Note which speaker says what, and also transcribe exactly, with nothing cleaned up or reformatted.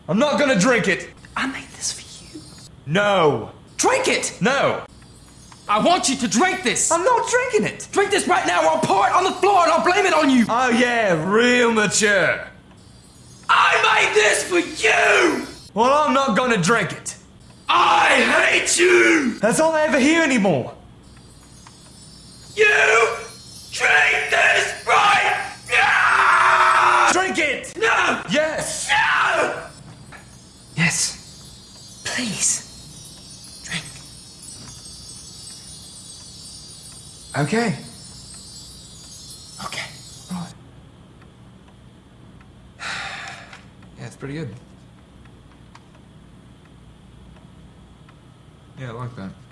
Speaker 1: I'm not gonna drink it.
Speaker 2: I made this for you.
Speaker 1: No.
Speaker 2: Drink it!
Speaker 1: No.
Speaker 2: I want you to drink this.
Speaker 1: I'm not drinking it.
Speaker 2: Drink this right now or I'll pour it on the floor and I'll blame it on you.
Speaker 1: Oh yeah, real mature.
Speaker 2: I made this for you!
Speaker 1: Well, I'm not gonna drink it.
Speaker 2: I hate you!
Speaker 1: That's all I ever hear anymore.
Speaker 2: You drink this right now!
Speaker 1: Drink it!
Speaker 2: No!
Speaker 1: Yes!
Speaker 2: No!
Speaker 1: Yes.
Speaker 2: Please. Drink.
Speaker 1: Okay.
Speaker 2: Okay.
Speaker 1: Right. Yeah, it's pretty good. Yeah, I like that.